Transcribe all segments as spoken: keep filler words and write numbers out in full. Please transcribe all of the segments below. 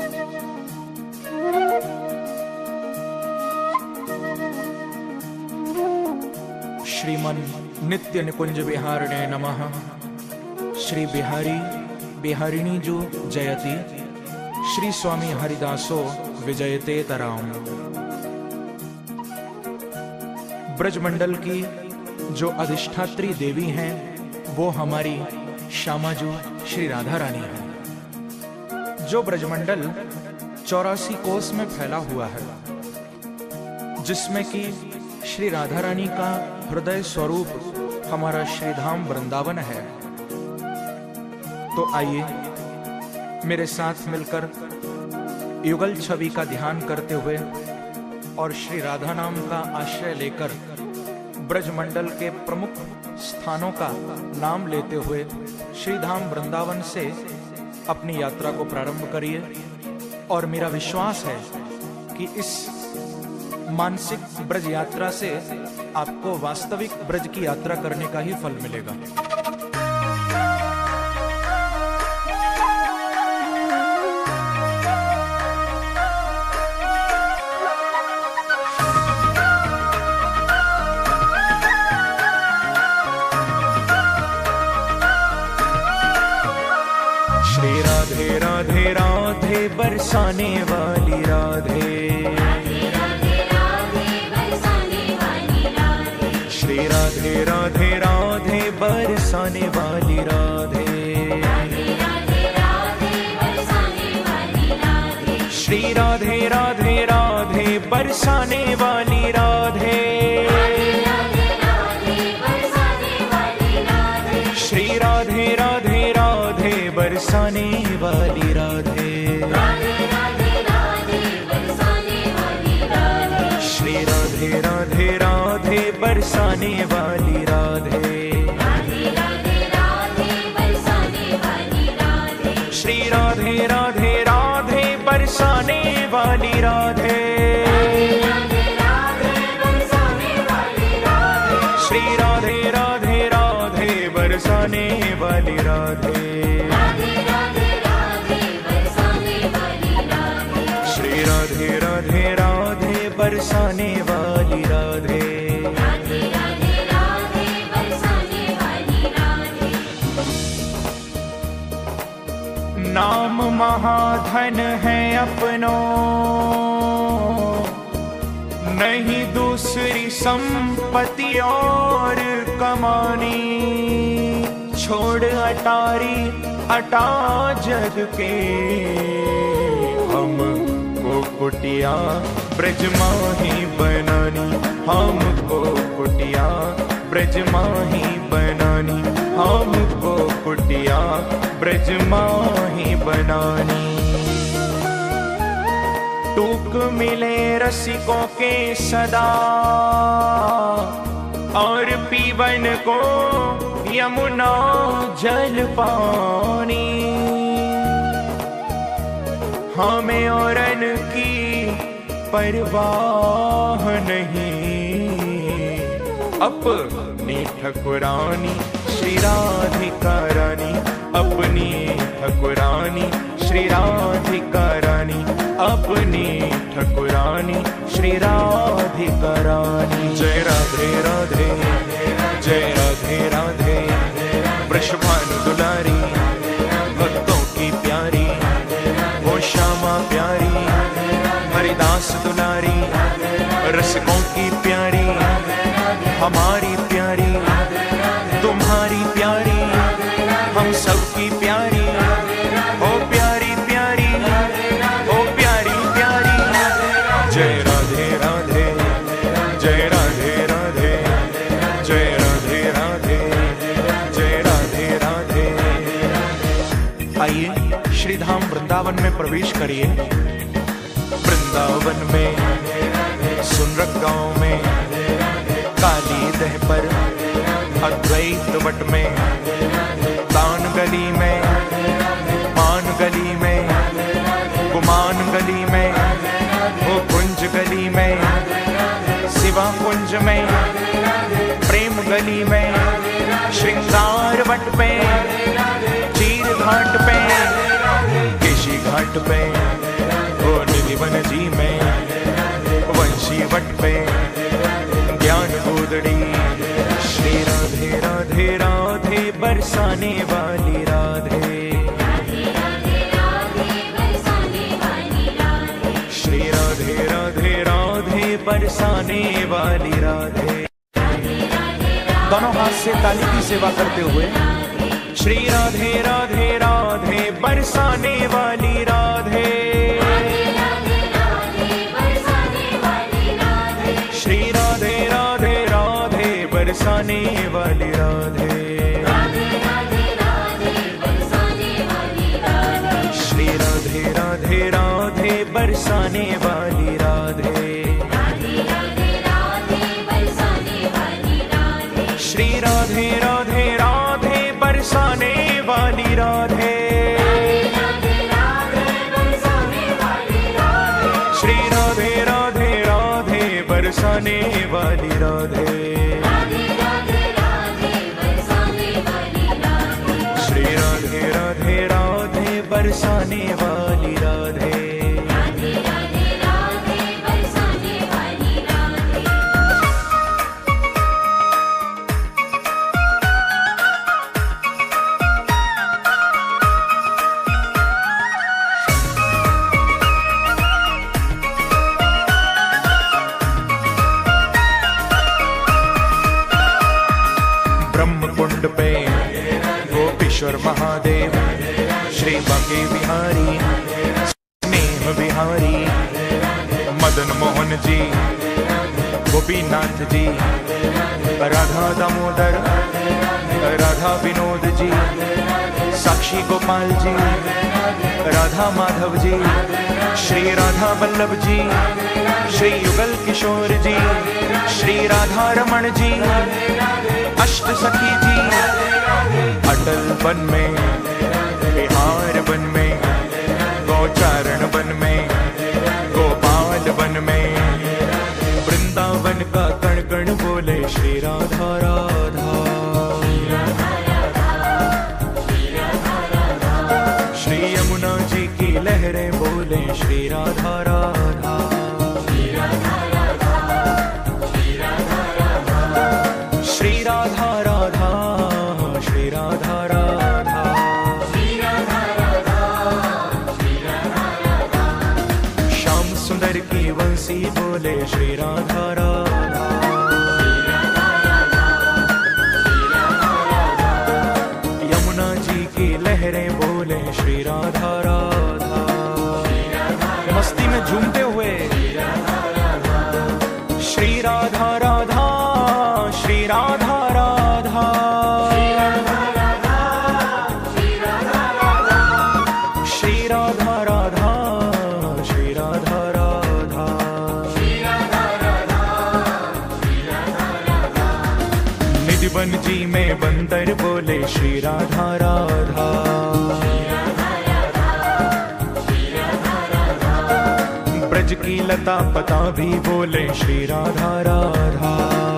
श्रीमन नित्य निकुंज विहारिणे नमः। श्री बिहारी बिहारिणी जो जयति, श्री स्वामी हरिदासो विजयते तराम। ब्रजमंडल की जो अधिष्ठात्री देवी हैं वो हमारी श्यामाजू श्री राधा रानी है। जो ब्रजमंडल चौरासी कोस में फैला हुआ है, जिसमें कि श्री राधा रानी का हृदय स्वरूप हमारा श्रीधाम वृंदावन है। तो आइए मेरे साथ मिलकर युगल छवि का ध्यान करते हुए और श्री राधा नाम का आश्रय लेकर ब्रजमंडल के प्रमुख स्थानों का नाम लेते हुए श्रीधाम वृंदावन से अपनी यात्रा को प्रारंभ करिए। और मेरा विश्वास है कि इस मानसिक ब्रज यात्रा से आपको वास्तविक ब्रज की यात्रा करने का ही फल मिलेगा। श्री राधे राधे राधे बरसाने वाली राधे, श्री राधे राधे राधे बरसाने वाली राधे, श्री राधे राधे राधे बरसाने वाली राधे, श्री राधे राधे राधे बरसाने वाली राधे, श्री राधे राधे राधे बरसाने वाली राधे, श्री राधे राधे राधे बरसाने वाली राधे, श्री राधे राधे राधे बरसाने वाली राधे, श्री राधे राधे राधे बरसाने वाली राधे। नाम महाधन है अपनो, नहीं दूसरी संपत्ति और कमानी, छोड़ अटारी अटा जग के, हमको कुटिया ब्रज माही बनानी, हमको कुटिया ब्रज माही बनानी, हमको कुटिया ब्रज माही बनानी। टूक मिले रसिकों के सदा और पीवन को यमुना जल पानी, हमें औरन की परवाह नहीं, अपनी ठकुरानी श्री राधिका रानी, अपनी ठकुरानी श्री राधिका रानी, अपनी ठकुरानी श्री राधिका रानी। जय राधे राधे, जय राधे राधे, वृषभानु दुलारी भक्तों की प्यारी, वो श्यामा प्यारी हरिदास दुलारी, रसिकों की प्यारी हमारी प्यारी, तुम्हारी प्यारी हम सबकी प्यारी, ओ प्यारी प्यारी, ओ प्यारी प्यारी। जय राधे राधे, जय राधे राधे, जय राधे राधे, जय राधे राधे। आइए श्रीधाम वृंदावन में प्रवेश करिए। वृंदावन में सुनरक गांव में काली दह पर अद्वैत वट में, तान गली में मान गली में, गुमान गली में, ओ कुंज गली में, शिवा कुंज में, प्रेम गली में, श्रृंगार वट पे, चीर घाट पे, केशी घाट पे, निधिवन जी में वंशी वट पे ज्ञान गोदड़ी। श्री राधे राधे राधे बरसाने वाली राधे, श्री राधे राधे राधे बरसाने वाली राधे। दोनों हाथ से ताली की सेवा करते हुए श्री राधे राधे राधे बरसाने वाली राधे, श्री राधे राधे राधे बरसाने वाली राधे, श्री राधे राधे राधे बरसाने वाली राधे, श्री राधे राधे राधे बरसाने वाली राधे, श्री राधे राधे राधे बरसाने वाली राधे, श्री राधे राधे राधे बरसाने वाली राधे। ब्रह्मकुंड पे गोपीश्वर महादेव, श्री बांके बिहारी स्नेह बिहारी, मदन मोहन जी गोपीनाथ जी, राधा दामोदर राधा विनोद जी, साक्षी गोपाल जी राधा माधव जी, श्री राधा वल्लभ जी, श्री युगल किशोर जी, श्री राधा रमण जी, अष्ट सखी जी, अटल वन में बिहार वन में, गौचारण वन में, गोपाल वन में, वृंदावन का कण कण बोले श्री राधा राधा, श्री यमुना जी की लहरें बोले श्री राधा राधा, श्री राधा राधा, श्री राधा राधा, श्याम सुंदर की वंशी बोले श्री राधा राधा, यमुना जी की लहरें बोले श्री राधा राधा, मस्ती में झूमते हुए श्री राधा राधा, श्री राधा राधा, श्री राधा राधा, श्री राधा राधा, निधिवन जी में बंदर बोले श्री राधा राधा, ब्रज की लता पता भी बोले श्री राधा राधा,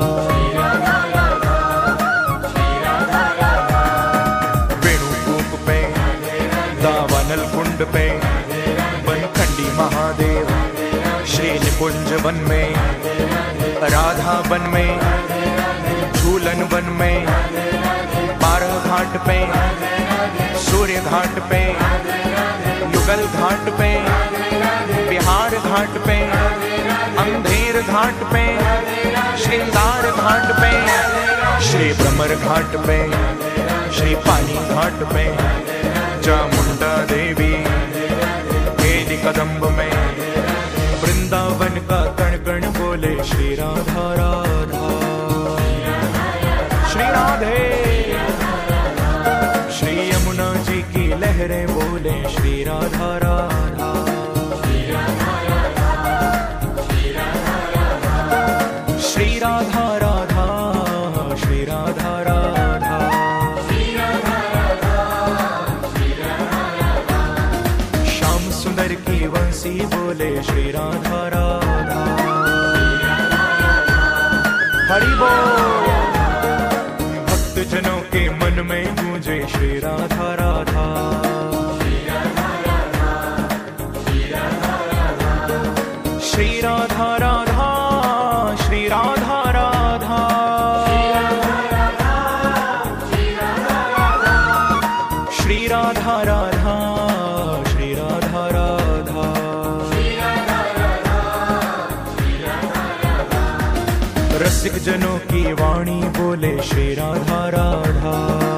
वेणुकूप पे दावानल कुंड पे बनखंडी महादेव, श्री निकुंज वन में राधा वन में, झूलन वन में, बारह घाट पे, सूर्य घाट पे, युगल घाट पे, बिहार घाट पे, अंधेर घाट पे, श्रृंगार घाट पे, श्री भ्रमर घाट पे, श्री पानी घाट पे, चामुंडा देवी केली कदम्ब में, वृंदावन का कण कण बोले श्री राधा राधा, श्री राधे, श्री यमुना जी की लहरें बोले श्री राधा राधा, श्री राधा राधा, श्री राधा राधा, श्याम सुंदर की वंशी बोले श्री राधा राधा, हरि बोल। भक्त जनों के मन में गूंजे श्री राधा राधा, राधा राधा, श्री राधा राधा। रसिक जनों की वाणी बोले श्री राधा राधा।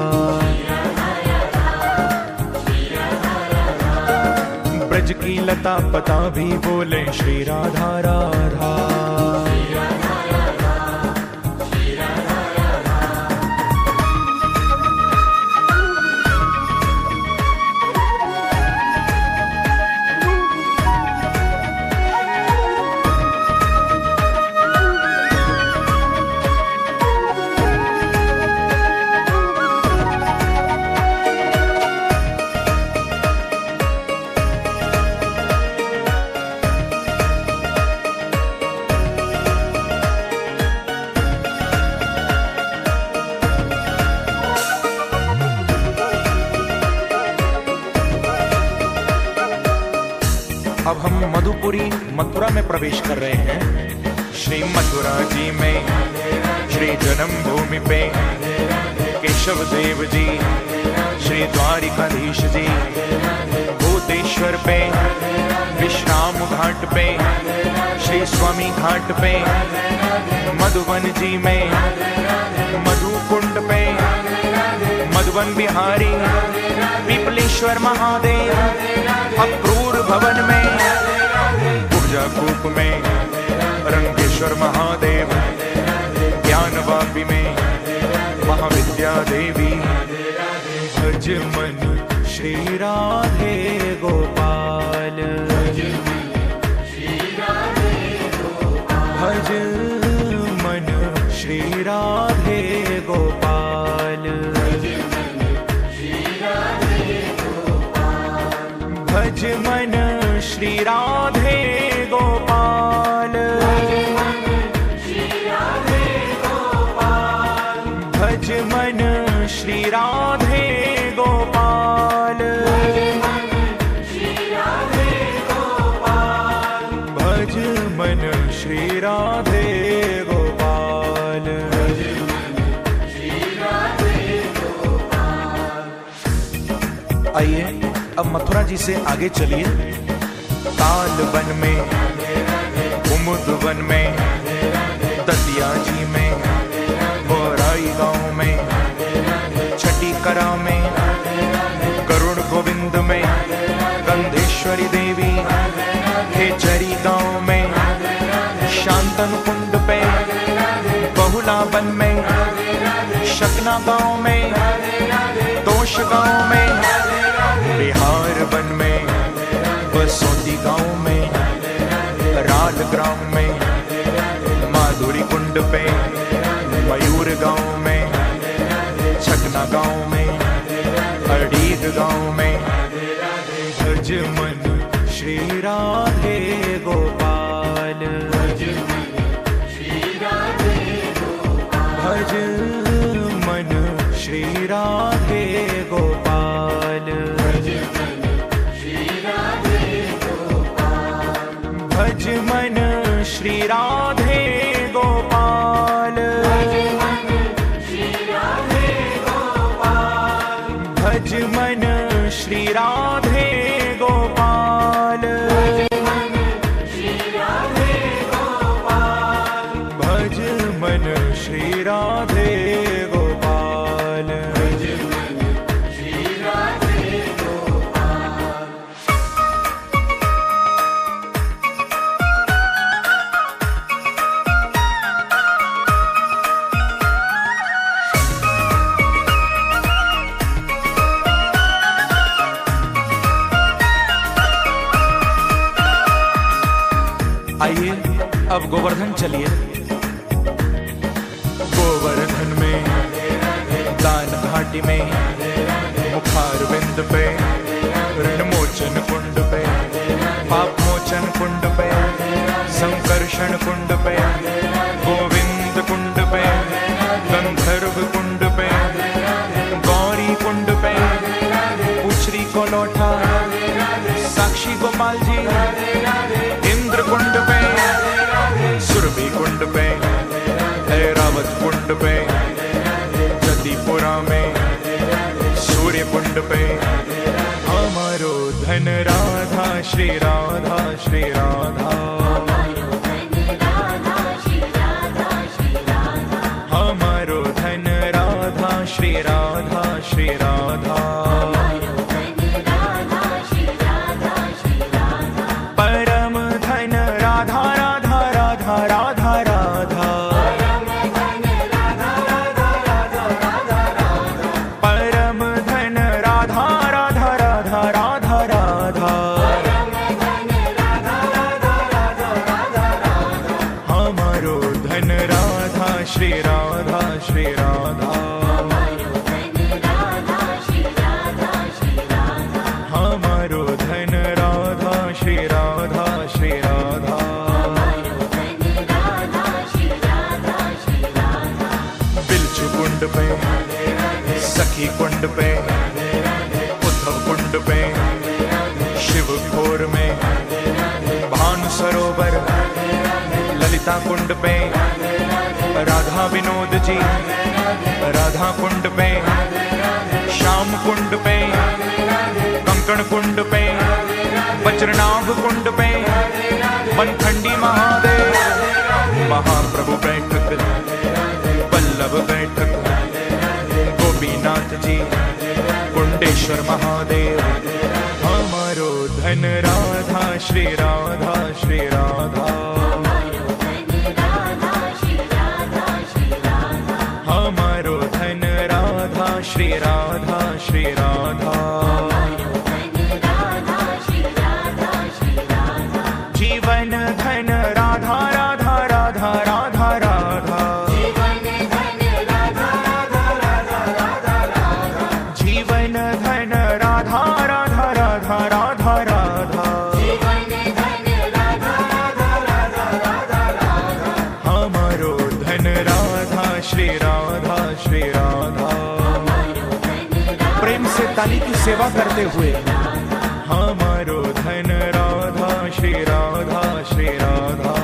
ब्रज की लता पता भी बोले श्री राधा राधा। अब हम मधुपुरी मथुरा में प्रवेश कर रहे हैं। श्री मथुरा जी में श्री जन्मभूमि पे केशव देव जी, श्री द्वारिकाधीश जी, भूतेश्वर पे, विश्राम घाट पे, श्री स्वामी घाट पे, मधुबन जी में, मधुकुंड पे, मधुबन बिहारी, पीपलेश्वर महादेव, अक्रूर भवन में, ऊर्जा कूप में, रंगेश्वर महादेव, ज्ञान वापी में, महाविद्या देवी। भज मन श्री राधे गोपाल, भज मन श्री राधे गोपाल, भज मन श्री राधे गोपाल, भज मन श्री राधे गोपाल, भज मन श्री राधे गोपाल। आइए अब मथुरा जी से आगे चलिए। ताल वन में, कुमुद वन में, दतिया जी में, बोराई गांव में, छठी करा में, करुण गोविंद में, गंधेश्वरी देवी, खेचरी गांव में, शांतन कुंड पे, बहुला वन में, शकना गांव में, दोष गांव में, बिहार वन में, बसोती गांव में, राल ग्राम में, माधुरी कुंड पे, मयूर गांव में, छकना गांव में, अड़ीग गांव में। भज मन श्री राधे गोपाल, भज मन श्री राधे गोपाल, भज मन श्री राधे गोपाल, भज मन श्री राधे गोपाल, भज मन श्री राधे गोपाल। आइए अब गोवर्धन चलिए। गोवर्धन में, दान घाटी में, मुखार बिंद पे, ऋण मोचन कुंड पे, पाप मोचन कुंड पे, संकर्षण कुंड पे, गोविंद कुंड पे, गंधर्व कुंड पे, गौरी कुंड पे, उछरी को लौटा, साक्षी गोपाल जी, इंद्र कुंड पे, सुरभि कुंड पे, ऐरावत कुंड पे, जतिपुरा में, सूर्य कुंड पे, धन राधा श्री राधा श्री राधा, हमारो धन राधा श्री राधा श्री राधा, परम धन राधा राधा राधा राधा राधा, परम धन राधा राधा राधा राधा राधा, हमारो धन राधा श्री राधा श्री राधा, हमारो धन राधा श्री राधा श्री राधा, बिलचु कुंड पे, सखी कुंड पे, उद्धव कुंड पे, शिव खोर में, भानु सरोवर, ललिता कुंड पे, राधा विनोद जी, राधा कुंड पे, श्याम कुंड पे, कंकण कुंड पे, वज्रनाभ कुंड पे, वनखंडी महादेव, महाप्रभु बैठक, वल्लभ बैठक, गोपीनाथ जी, कुंडेश्वर महादेव, हमारो धन राधा श्री राधा श्री राधा, हमारो धन राधा श्री राधा श्री राधा, जीवन धन राधा राधा राधा राधा राधा, जीवन धन राधा राधा राधा राधा, हमारो धन राधा श्री राधा श्री राधा, प्रेम से ताली की सेवा करते हुए, हमारो धन राधा श्री राधा श्री राधा,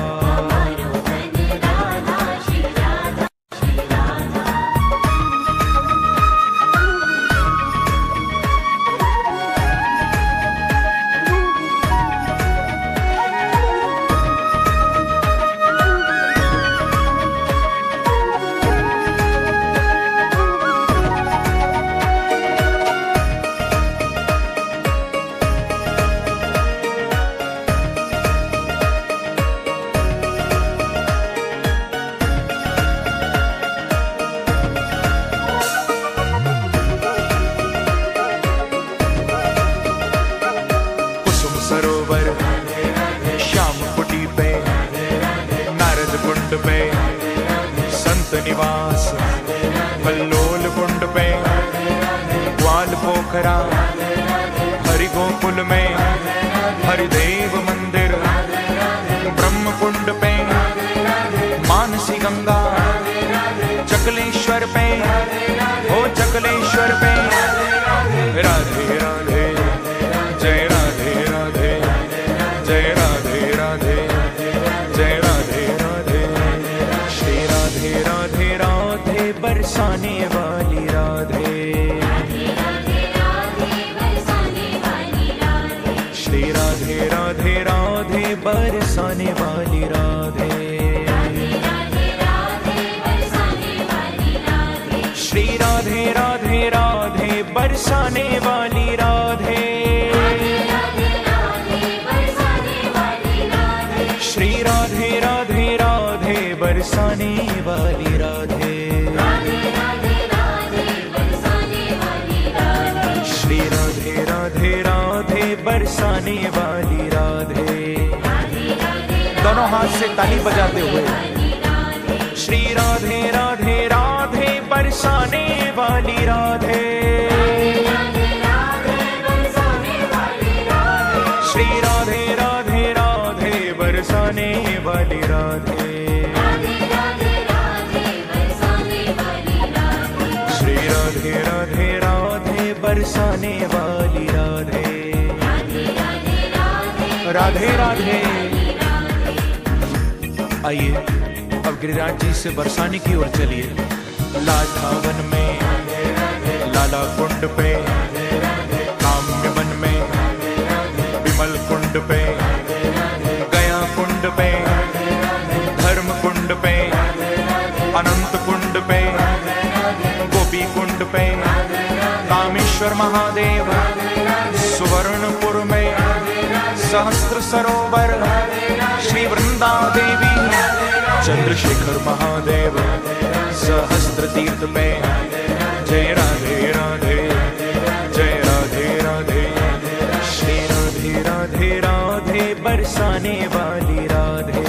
सरोवर, श्याम कुटी पे, नारद कुंड पे, संत निवास, कल्लोल कुंड पे, ग्वाल पोखरा, हरि गोकुल में, हरिदेव मंदिर, ब्रह्म कुंड पे, मानसी गंगा, चकलेश्वर पे, ओ चकलेश्वर पे, राधे राधे जय राधे राधे, जय राधे राधे, जय राधे राधे, श्री राधे राधे राधे बरसाने वाली राधे, श्री राधे राधे राधे बरसाने वाली राधे, श्री राधे राधे राधे बरसाने वाली राधे, श्री राधे राधे राधे बरसाने वाली राधे, श्री राधे राधे राधे बरसाने वाली राधे, दोनों हाथ से ताली बजाते हुए, श्री राधे राधे राधे बरसाने वाली राधे, श्री राधे राधे राधे बरसाने वाली राधे, श्री राधे राधे राधे बरसाने वाली राधे, राधे राधे। आइए अब गिरिराज जी से बरसाने की ओर चलिए। लाठावन में, लाला कुंड पे, काम्य वन में, ब्रजेश्वर महादेव, सुवर्णपुर में सहस्त्र सरोवर, श्री वृंदा देवी, चंद्रशेखर महादेव, सहस्त्र तीर्थ में। जय राधे राधे, जय राधे राधे, श्री राधे राधे राधे, बरसाने वाली राधे,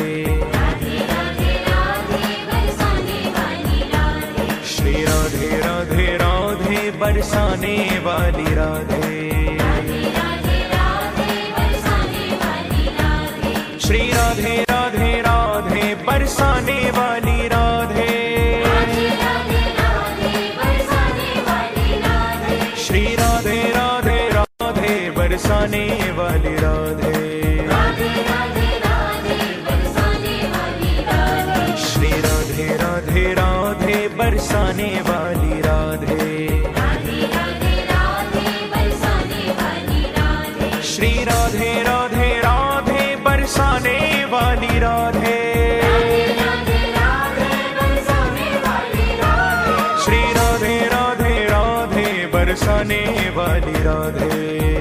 श्री राधे राधे राधे, बरसाने वाली राधे, श्री राधे राधे राधे, बरसाने वाली राधे, श्री राधे राधे राधे, बरसाने वाली राधे, श्री राधे राधे राधे, बरसाने वाली राधे, श्री राधे राधे राधे, बरसाने वाली राधे, श्री राधे राधे राधे, बरसाने वाली राधे,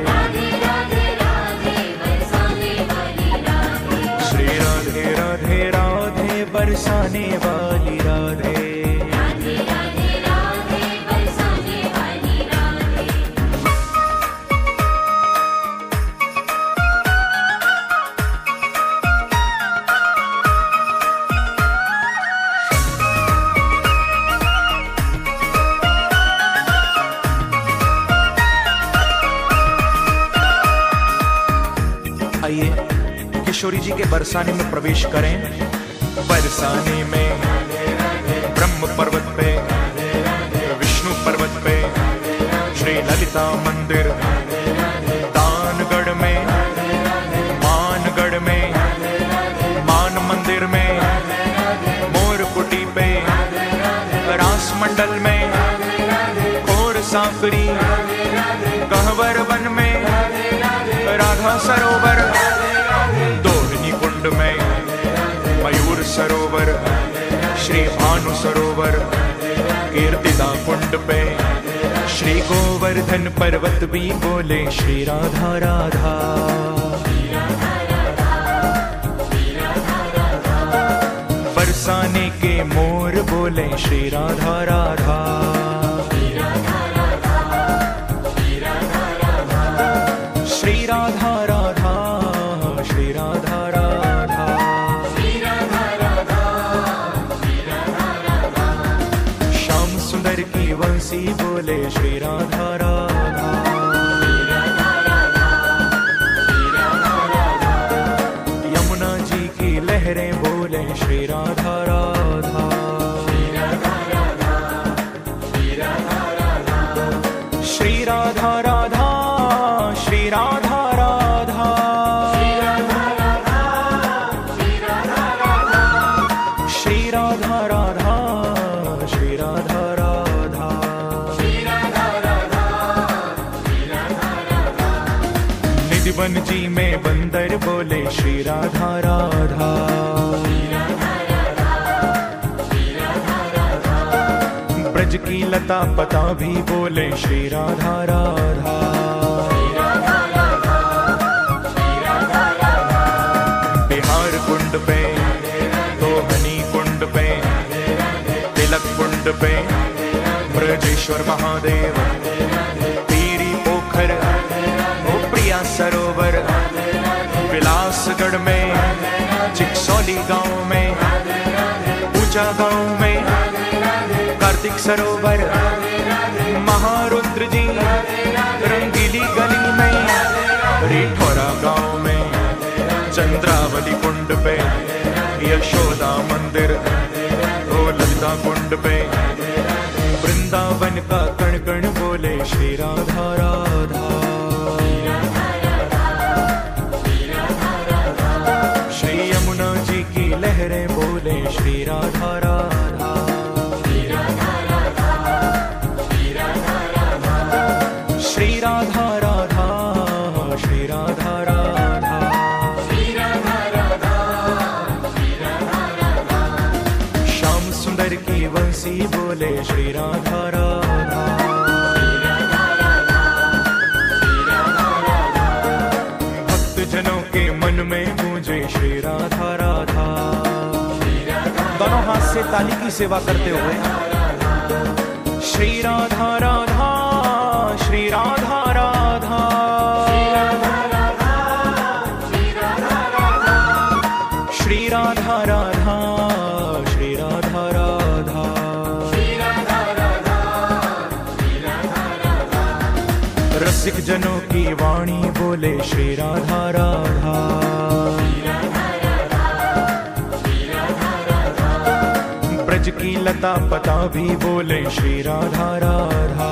श्री राधे राधे राधे, बरसाने वाली राधे। आइए किशोरी जी के बरसाने में प्रवेश करें। बरसाने में ब्रह्म पर्वत पे, विष्णु पर्वत पे, श्री ललिता मंदिर, दानगढ़ में, मानगढ़ में, मान मंदिर में, मोरकुटी पे, रास मंडल में, खोर सांकरी, कहवर वन में, राधा सरोवर, दोहनी कुंड में, मयूर सरोवर, श्री भानु सरोवर, कीर्तिदा कुंड पे, श्री गोवर्धन पर्वत भी बोले श्री राधा राधा, बरसाने के मोर बोले श्री राधा राधा, श्री राधा राधा, श्री राधा राधा, श्याम सुंदर की वंशी बोले श्री राधा राधा, यमुना जी की लहरें बोले श्री राधा राधा, श्री राधा राधा, श्री राधा राधा, श्री राधा राधा, श्री राधा राधा, श्री राधा राधा, श्री राधा राधा, श्री राधा राधा, श्री राधा राधा, निधिवन जी में बंदर बोले श्री राधा राधा, ब्रज की लता पता भी बोले श्री राधा राधा, बिहार कुंड पे, दोहनी कुंड पे, तिलक कुंड पे, ब्रजेश्वर महादेव, पीरी पोखर, प्रिया सरोवर, विलासगढ़ में, चिकसौली गांव में, ऊंचा गांव में, कार्तिक सरोवर, महारुद्र जी, रंगीली गली में, रिठौरा गांव में, चंद्रावली कुंड पे, यशोदा मंदिर, ओ ललिता कुंड पे, वृंदावन का कण कण बोले श्री राधा राधा, श्री यमुना जी की लहरें बोले श्री राधा राधा, श्री राधा राधा, श्री राधा राधा, श्री राधा राधा, श्री राधा राधा, श्याम सुंदर की वंशी बोले श्री राधा राधा, श्री राधा राधा, के मन में गूंजे श्री राधा राधा। दोनों हाथ से ताली की सेवा करते हुए श्री राधा राधा, श्री राधा राधा, श्री राधा राधा, श्री राधा राधा, श्री राधा राधा, श्री राधा राधा, श्री राधा राधा। रसिक जनों की वाणी बोले श्री राधा राधा, ब्रज की लता पता भी बोले श्री राधा राधा।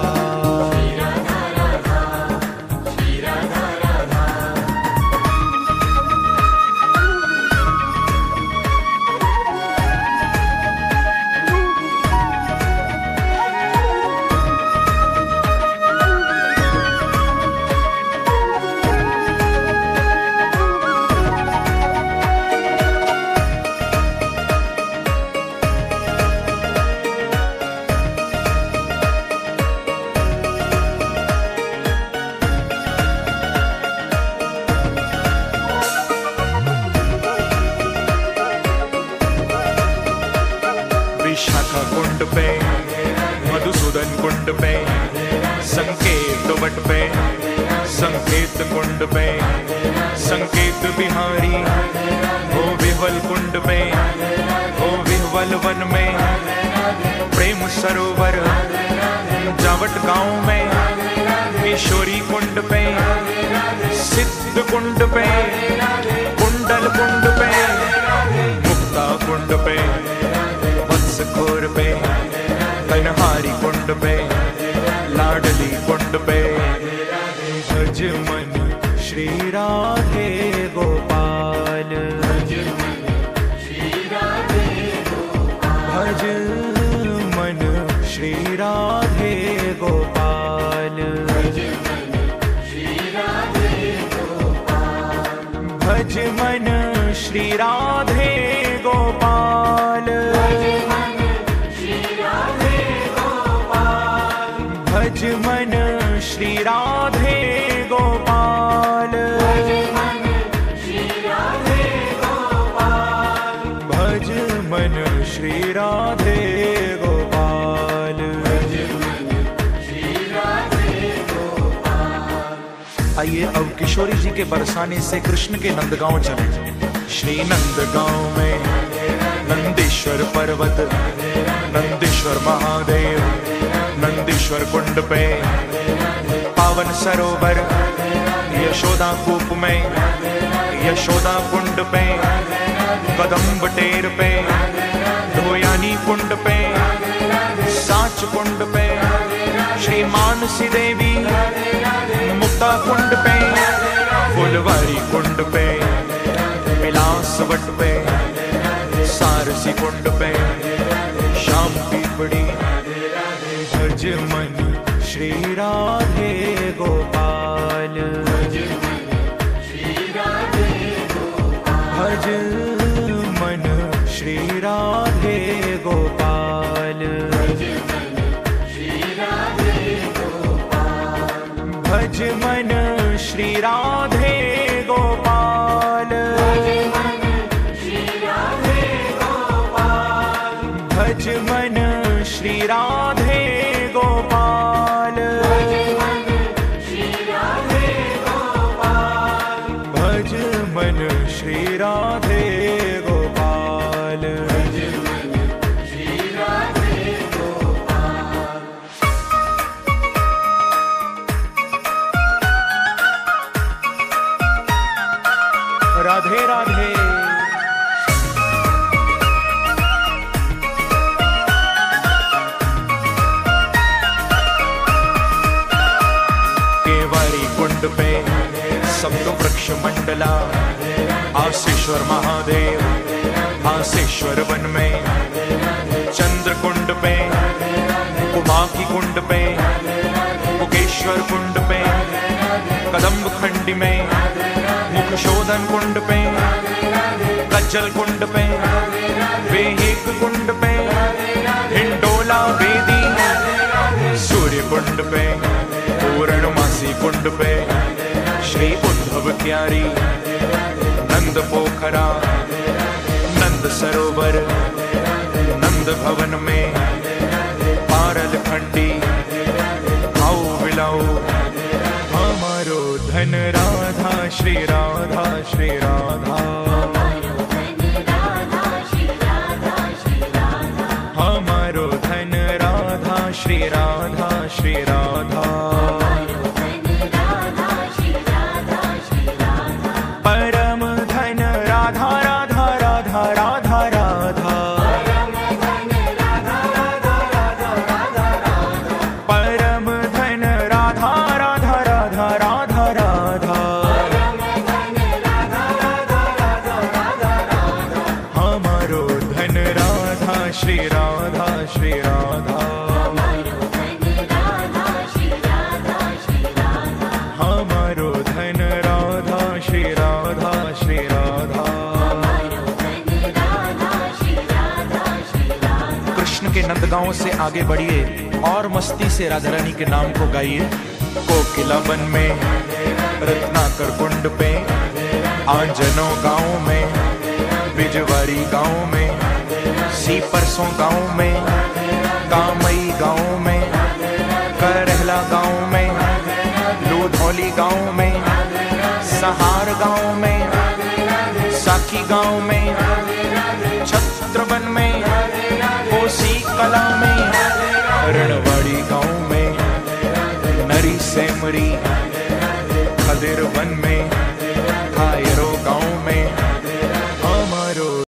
विशाखा कुंड पे, मधुसूदन कुंड पे, संकेत वट पे, संकेत कुंड पे, संकेत बिहारी, हो विह्वल कुंड पे, हो विह्वल वन में, प्रेम सरोवर जावट गांव में, किशोरी कुंड पे, सिद्ध कुंड पे, कुंडल कुंड पे, मुक्ता कुंड पे, खोर पे, कन्हारी कुंड पे, लाडली कुंड पे, भज मन श्री राधे गोपाल, भज मन श्री राधे गोपाल, भज मन श्री राधे गोपाल, भज मन श्री राधे गोपाल, भज मन श्री राधे गोपाल, भज मन श्री राधे गोपाल, भज मन श्री राधे गोपाल, भज मन श्री राधे गोपाल। आइए अब किशोरी जी के बरसाने से कृष्ण के नंदगांव चले। श्री नंदगांव में नंदीश्वर पर्वत, नंदीश्वर महादेव, नंदीश्वर कुंड पे, पावन सरोवर, यशोदा कूप में, यशोदा कुंड पे, कदम्ब टेर पे, धोयानी कुंड पे, साच कुंड पे, श्री मानसी देवी, मुक्ता कुंड पे, फुलवारी कुंड पे, विलास वट पे, सारसी कुंड पे, शाम पीपड़ी, भज मन श्री राधे गोपाल, भज मन श्री राधे गोपाल, भज मन श्री राधे गोपाल, भज मन श्री राधे गोपाल, भज मन श्री राधे गोपाल, भज मन श्री राधे गोपाल, भज मन श्री राधे गोपाल, भज मन श्री राधे गोपाल। राधे राधे। कुंड पे सप्त वृक्ष मंडला, आसेश्वर महादेव, आसेश्वर वन में, चंद्र कुंड पे, उमा की कुंड पे, मुकेश्वर कुंड पे, कदम्ब खंडी में, मुख शोधन कुंड पे, कज्जल कुंड पे, वेहिक कुंड पे, हिंडोला वेदी, सूर्य कुंड पे, पूर्णमासी कुंड पे, श्री उद्धव क्यारी, नंद पोखरा नंद सरोवर नंद भवन में पारल खंडी आओ बिलाओ हमारो धन राधा श्री राधा श्री राधा हमारो धन राधा श्री राधा श्री राधा परम धन राधा राधा राधा राधा राधा परम धन राधा राधा राधा राधा राधा हमारो धन राधा श्री राधा श्री राधा हमारो धन राधा श्री राधा श्री राधा कृष्ण के नंदगांव से आगे बढ़िए और मस्ती से राधा रानी के नाम को गाइए। कोकिला वन में रत्नाकर कुंड पे आंजनो गांव में बिजवारी गांव में सी परसों गांव में कामई गांव में करहला गांव में लूधौली गांव में सहार गांव में साखी गांव में छत्रवन में कोसी कला में रणवाड़ी गांव में नरी सेमरी खदिर वन में